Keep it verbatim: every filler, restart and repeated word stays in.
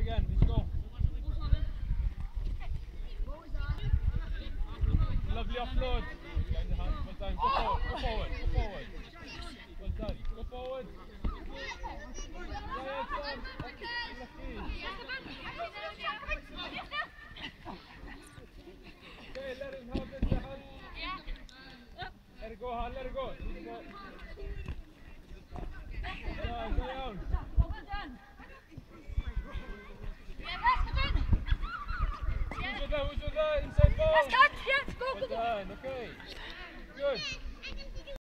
again. Let's go. Lovely offload. Behind the hand. Well done. Go forward. Go forward. Go forward. Well done. Go forward. Yeah, Sam. Okay, let him have it. Let it go, Han. Let it go. Let it go. Down, go down. Who's with that? Who's with that? Inside ball. Let's go. Yes, go, Well go, go. done. Okay. Good.